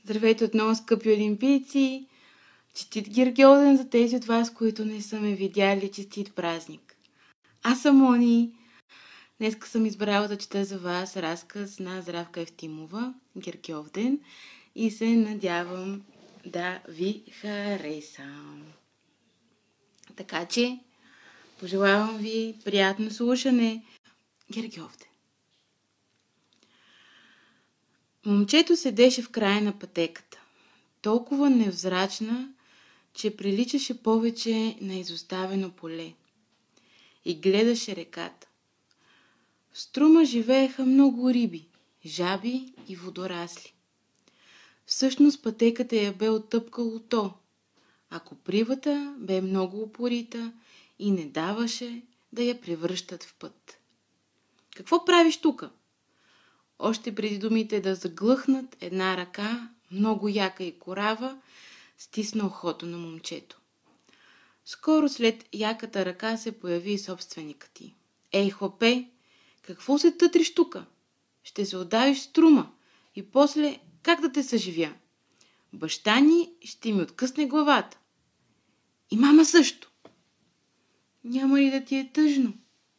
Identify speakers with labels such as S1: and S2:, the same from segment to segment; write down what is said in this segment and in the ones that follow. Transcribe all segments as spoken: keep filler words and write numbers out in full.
S1: Здравейте отново, скъпи олимпийци! Честит Гергьолден за тези от вас, които не са ме видяли. Честит празник! Аз съм Они. Днеска съм избрала да чета за вас разказ на Здравка Евтимова, Гергьовден, и се надявам да ви хареса. Така че, пожелавам ви приятно слушане. Гергьовден. Момчето седеше в края на пътеката. Толкова невзрачна, че приличаше повече на изоставено поле. И гледаше реката. В струма живееха много риби, жаби и водорасли. Всъщност пътеката я бе оттъпкало то, а копривата бе много упорита и не даваше да я превръщат в път. Какво правиш тука? Още преди думите да заглъхнат, една ръка, много яка и корава, стисна ухото на момчето. Скоро след яката ръка се появи и собственикът ти. Ей, хлапе, какво се тътриш тука? Ще се отдавиш в струма и после как да те съживя? Баща ни ще ми откъсне главата. И мама също. Няма ли да ти е тъжно?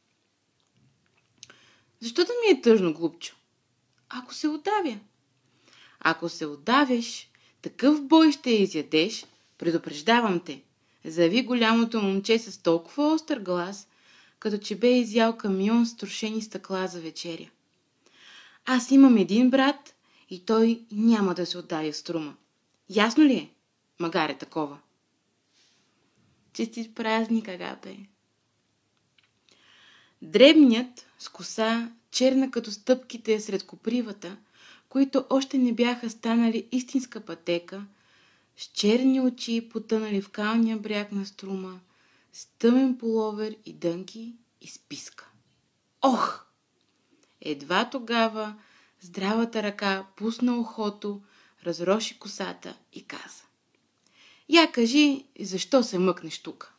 S1: Защо да ми е тъжно, глупчо? Ако се удавя. Ако се удавиш, такъв бой ще изядеш, предупреждавам те, заяви голямото момче с толкова остър глас, като че бе изял камион с трошени стъкла за вечеря. Аз имам един брат и той няма да се отдаде в струма. Ясно ли е? Магаре такова. Честит празник, Агапе! Дребният, с коса, черна като стъпките сред копривата, които още не бяха станали истинска пътека, с черни очи, потънали в калния бряг на струма, с тъмен пуловер и дънки, изписка. Ох! Едва тогава здравата ръка пусна ухото, разроши косата и каза: Я кажи, защо се мъкнеш тука?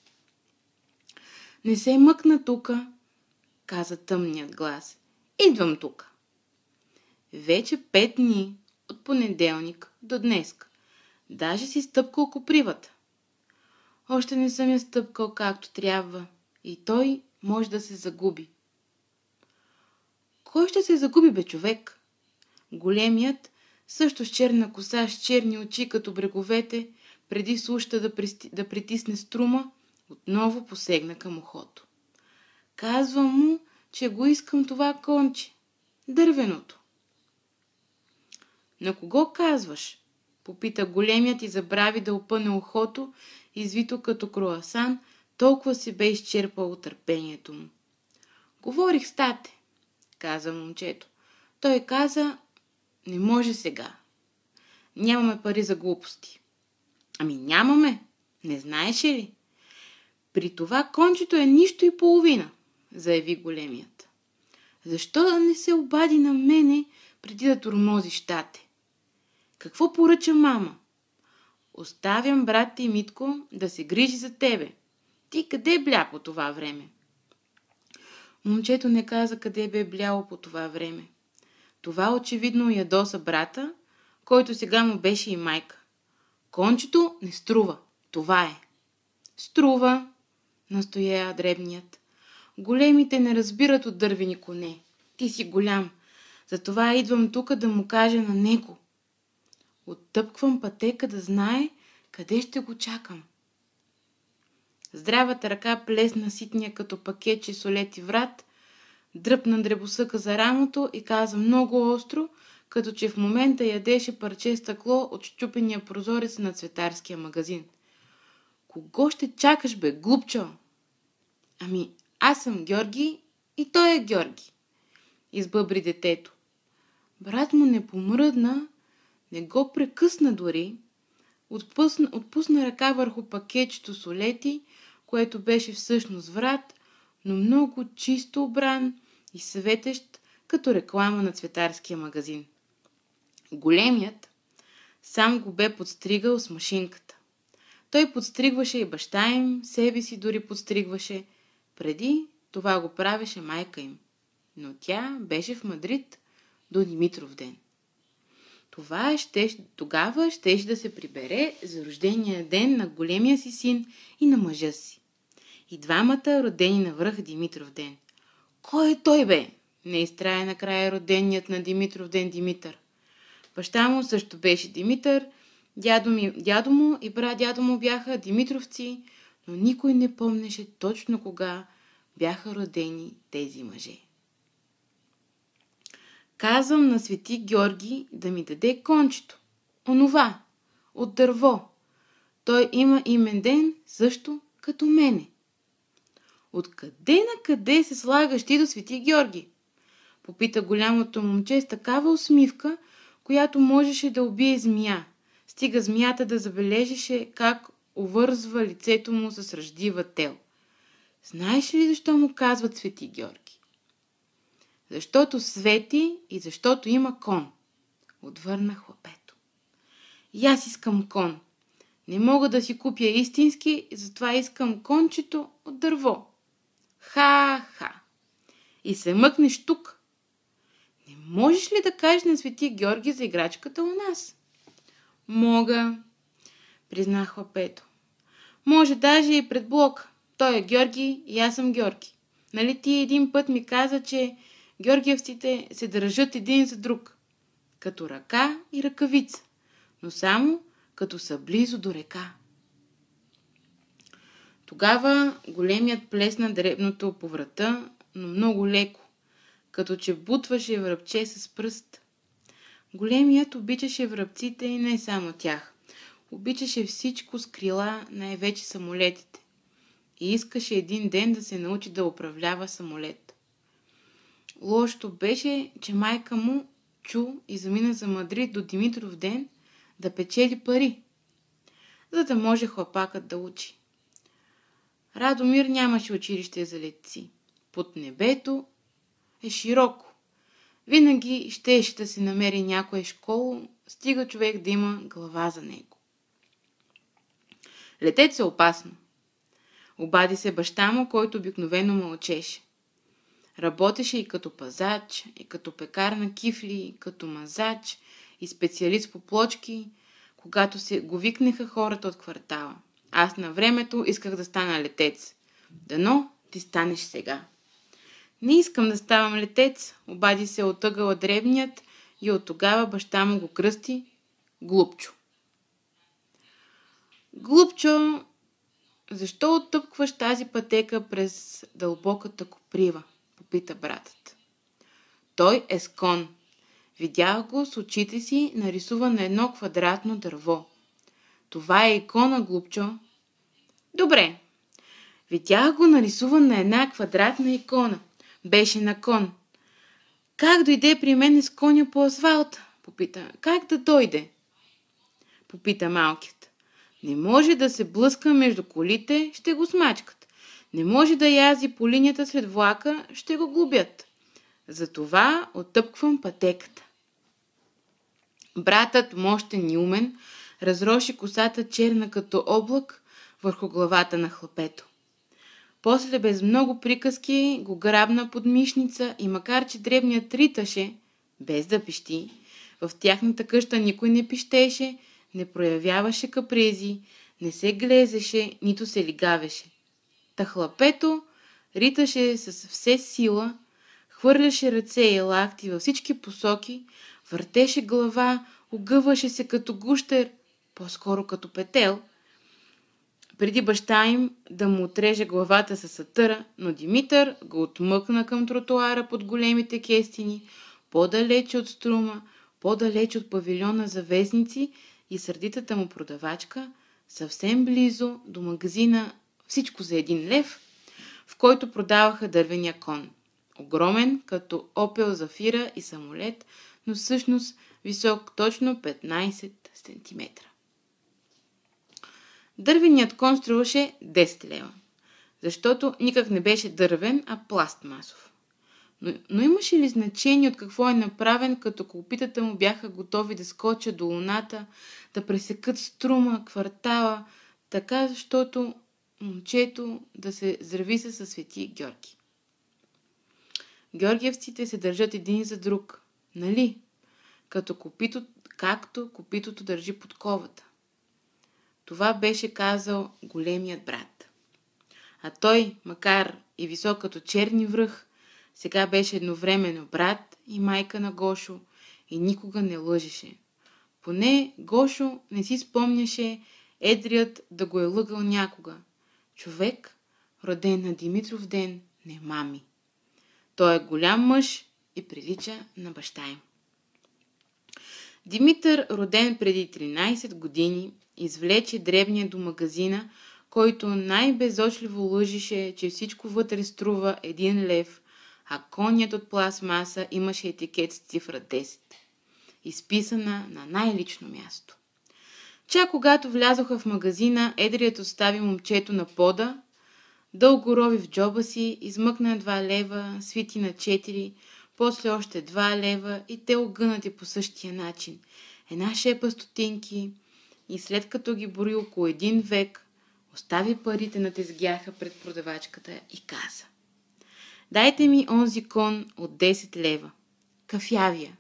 S1: Не се мъкна тука, каза тъмният глас. Идвам тука. Вече пет дни от понеделник до днеска. Даже си стъпкал копривата. Още не съм я стъпкал както трябва и той може да се загуби. Кой ще се загуби, бе, човек? Големият, също с черна коса, с черни очи като бреговете, преди суща да, присти, да притисне струма, отново посегна към ухото. Казвам му, че го искам това конче, дървеното. На кого казваш? Попита големият и забрави да опъне ухото, извито като круасан, толкова се бе изчерпало търпението му. Говорих с тате, каза момчето. Той каза, не може сега. Нямаме пари за глупости. Ами нямаме, не знаеш ли? При това кончето е нищо и половина, заяви големият. Защо да не се обади на мене преди да тормозиш тате? Какво поръча мама? Оставям брат ти Митко да се грижи за тебе. Ти къде бля по това време? Момчето не каза къде бе бляло по това време. Това очевидно ядоса брата, който сега му беше и майка. Кончето не струва. Това е. Струва, настоя дребният. Големите не разбират от дървени коне. Ти си голям. Затова идвам тук да му кажа на него. Оттъпквам пътека да знае къде ще го чакам. Здравата ръка плесна ситния като пакетче солети врат, дръпна дребосъка за рамото и каза много остро, като че в момента ядеше парче стъкло от щупения прозорец на цветарския магазин. Кого ще чакаш, бе, глупчо? Ами, аз съм Георги и той е Георги, избъбри детето. Брат му не помръдна, не го прекъсна дори, отпусна, отпусна ръка върху пакетчето солети, което беше всъщност врат, но много чисто обран и светещ като реклама на цветарския магазин. Големият сам го бе подстригал с машинката. Той подстригваше и баща им, себе си дори подстригваше. Преди това го правеше майка им. Но тя беше в Мадрид до Димитров ден. Това ще, тогава щеше да се прибере за рождения ден на големия си син и на мъжа си. И двамата родени навръх Димитров ден. Кой е той, бе? Не изтрая накрая роденият на Димитров ден Димитър. Баща му също беше Димитър, дядо, ми, дядо му и прадядо му бяха Димитровци, но никой не помнеше точно кога бяха родени тези мъже. Казвам на свети Георги да ми даде кончето. Онова, от дърво. Той има имен ден също като мене. Откъде на къде се слагаш ти до свети Георги? Попита голямото момче с такава усмивка, която можеше да убие змия. Стига змията да забележеше как увързва лицето му с ръждива тел. Знаеш ли защо му казват свети Георги? Защото свети и защото има кон, отвърна хлапето. И аз искам кон. Не мога да си купя истински, затова искам кончето от дърво. Ха-ха! И се мъкнеш тук. Не можеш ли да кажеш на свети Георги за играчката у нас? Мога, призна хлапето. Може даже и пред блок. Той е Георги и аз съм Георги. Нали ти един път ми каза, че георгиевците се държат един за друг, като ръка и ръкавица, но само като са близо до река. Тогава големият плесна дребното по врата, но много леко, като че бутваше връбче с пръст. Големият обичаше връбците и не само тях. Обичаше всичко с крила, най-вече самолетите. И искаше един ден да се научи да управлява самолет. Лошото беше, че майка му чу и замина за Мадрид до Димитров ден да печели пари, за да може хлапакът да учи. Радомир нямаше училище за летци. Под небето е широко. Винаги щеше да се намери някоя школа, стига човек да има глава за него. Летец е опасно. Обади се баща му, който обикновено мълчеше. Работеше и като пазач, и като пекар на кифли, и като мазач, и специалист по плочки, когато се го викнеха хората от квартала. Аз на времето исках да стана летец. Дано ти станеш сега. Не искам да ставам летец, обади се от ъгъла дребният и от тогава баща му го кръсти Глупчо. Глупчо, защо оттъпкваш тази пътека през дълбоката коприва? Попита братът. Той е с кон. Видях го с очите си нарисуван на едно квадратно дърво. Това е икона, Глупчо. Добре. Видях го нарисуван на една квадратна икона. Беше на кон. Как дойде при мен с коня по асфалта? Попита. Как да дойде? Попита малкият. Не може да се блъска между колите, ще го смачкат. Не може да язди по линията след влака, ще го глобят. Затова оттъпквам пътеката. Братът, мощен и умен, разроши косата черна като облак върху главата на хлапето. После без много приказки го грабна под мишница и макар че дребният риташе, без да пищи, в тяхната къща никой не пищеше, не проявяваше капризи, не се глезеше, нито се лигавеше. Та хлапето риташе с все сила, хвърляше ръце и лакти във всички посоки, въртеше глава, огъваше се като гущер, по-скоро като петел, преди баща им да му отреже главата със сатъра, но Димитър го отмъкна към тротуара под големите кестини, по-далече от струма, по-далече от павилиона за вестници и сърдитата му продавачка, съвсем близо до магазина "Всичко за един лев", в който продаваха дървения кон. Огромен, като Опел Зафира и самолет, но всъщност висок точно петнайсет сантиметра. Дървеният кон струваше десет лева, защото никак не беше дървен, а пластмасов. Но, но имаше ли значение от какво е направен, като копитата му бяха готови да скочат до луната, да пресекат струма, квартала, така защото момчето да се здрависа със свети Георги. Георгиевците се държат един за друг, нали? Като копито, както копитото държи подковата. Това беше казал големият брат. А той, макар и висок като черни връх, сега беше едновременно брат и майка на Гошо и никога не лъжеше. Поне Гошо не си спомняше Едрият да го е лъгал някога. Човек, роден на Димитров ден, не мами. Той е голям мъж и прилича на баща им. Димитър, роден преди тринайсет години, извлече дребния до магазина, който най-безочливо лъжеше, че всичко вътре струва един лев, а конят от пластмаса имаше етикет с цифра десет, изписана на най-лично място. Чак когато влязоха в магазина, Едрият остави момчето на пода, дълго рови в джоба си, измъкна два лева, свити на четири, после още два лева и те огънати по същия начин. Една шепа стотинки и след като ги бори около един век, остави парите на тезгяха пред продавачката и каза: "Дайте ми онзи кон от десет лева. Кафявия."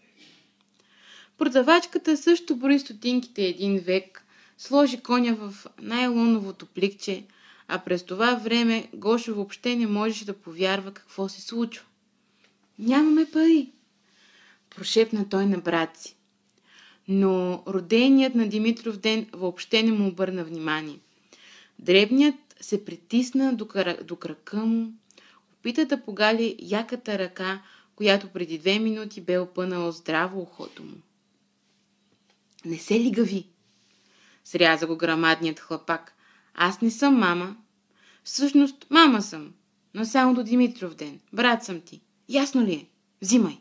S1: Продавачката също брои стотинките един век, сложи коня в найлоновото пликче, а през това време Гошо въобще не можеше да повярва какво се случва. "Нямаме пари", прошепна той на брат си. Но роденият на Димитров ден въобще не му обърна внимание. Дребният се притисна до, кра... до крака му, опита да погали яката ръка, която преди две минути бе опънала здраво ухото му. "Не се лигави", сряза го грамадният хлапак. "Аз не съм мама. Всъщност мама съм, но само до Димитров ден. Брат съм ти. Ясно ли е? Взимай."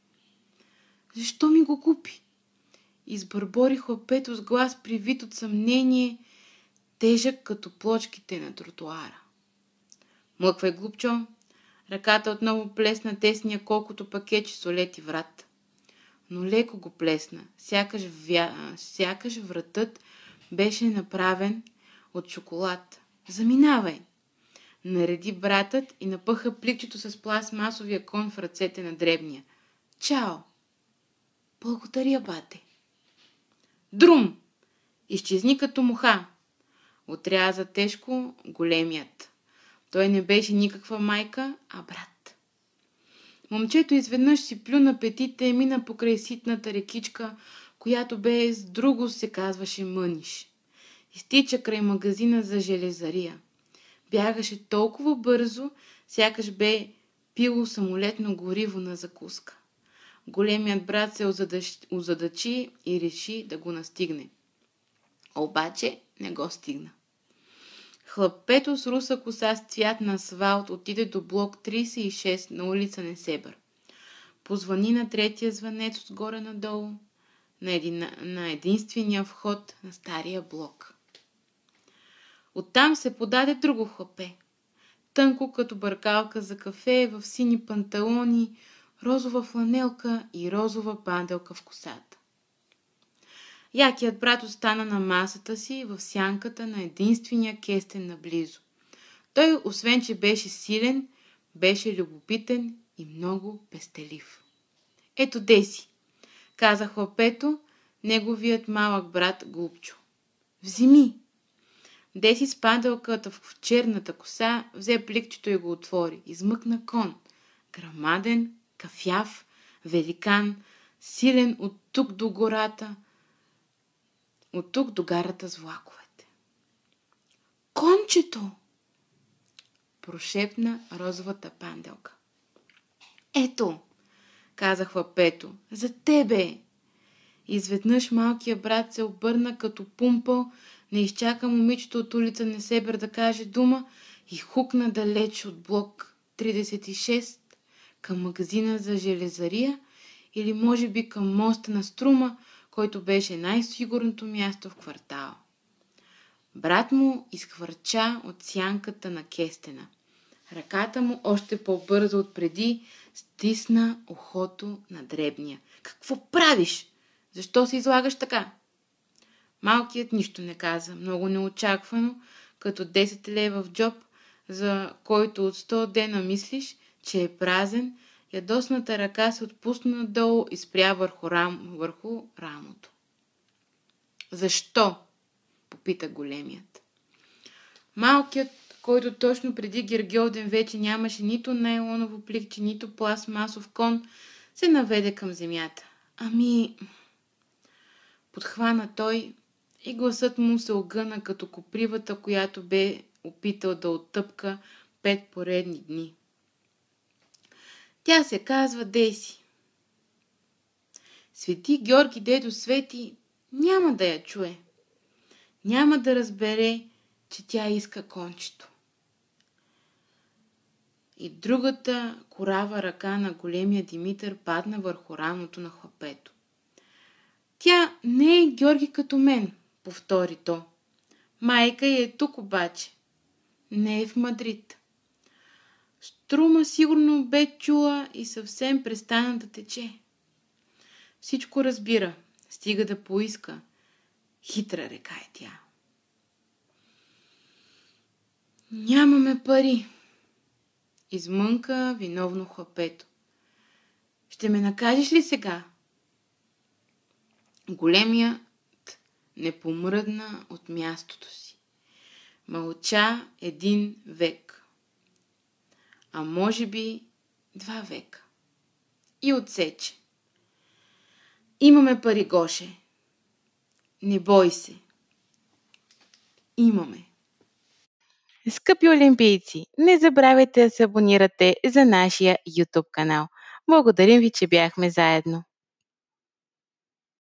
S1: "Защо ми го купи?" Избърбори хлапето с глас привит от съмнение, тежък като плочките на тротуара. "Млъквай, глупчо." Ръката отново плесна тесния колкото пакетче солет и врат. Но леко го плесна, сякаш, вя... сякаш вратът беше направен от шоколад. "Заминавай!" нареди братът и напъха пликчето с пластмасовия кон в ръцете на дребния. "Чао!" "Благодаря, бате." "Друм! Изчезни като муха!" отряза тежко големият. Той не беше никаква майка, а брат. Момчето изведнъж си плю на петите и мина покрай ситната рекичка, която без друго се казваше Мъниш. Изтича край магазина за железария. Бягаше толкова бързо, сякаш бе пило самолетно гориво на закуска. Големият брат се озадачи и реши да го настигне. Обаче не го стигна. Хлапето с руса коса с цвят на асфалт отиде до блок трийсет и шест на улица Несебър. Позвани на третия звънец отгоре надолу, на, един, на единствения вход на стария блок. Оттам се подаде друго хлапе. Тънко като бъркалка за кафе, в сини панталони, розова фланелка и розова панделка в косата. Якият брат остана на масата си в сянката на единствения кестен наблизо. Той, освен че беше силен, беше любопитен и много пестелив. "Ето деси", каза хлапето, неговият малък брат Глупчо. "Вземи." Деси с панделката в черната коса взе пликчето и го отвори. Измъкна кон. Грамаден, кафяв, великан, силен от тук до гората, от тук до гарата с влаковете. "Кончето!" прошепна розовата панделка. "Ето", каза хлапето, "за тебе." Изведнъж малкият брат се обърна като пумпъл, не изчака момичето от улица Несебър да каже дума и хукна далеч от блок трийсет и шест към магазина за железария или може би към моста на Струма, който беше най-сигурното място в квартала. Брат му изхвърча от сянката на кестена. Ръката му още по-бързо отпреди стисна ухото на дребния. "Какво правиш? Защо се излагаш така?" Малкият нищо не каза, много неочаквано, като десет лева в джоб, за който от сто дена мислиш, че е празен Ядосната ръка се отпусна надолу и спря върху, рам, върху рамото. Защо? Попита големият. Малкият, който точно преди Гергьовден вече нямаше нито нейлоново пликче, нито пластмасов кон, се наведе към земята. Ами... Подхвана той и гласът му се огъна като копривата, която бе опитал да оттъпка пет поредни дни. Тя се казва Деси. Свети Георги, дето свети, няма да я чуе. Няма да разбере, че тя иска кончето. И другата корава ръка на големия Димитър падна върху рамото на хлапето. Тя не е Георги като мен, повтори то. Майка й е тук обаче. Не е в Мадрид. Струма сигурно бе чула и съвсем престана да тече. Всичко разбира, стига да поиска. Хитра река е тя. Нямаме пари, измънка виновно хлапето. Ще ме накажеш ли сега? Големият не помръдна от мястото си. Мълча един век. А може би два века. И отсече. Имаме пари, Гоше. Не бой се. Имаме.
S2: Скъпи олимпийци, не забравяйте да се абонирате за нашия YouTube канал. Благодарим ви, че бяхме заедно.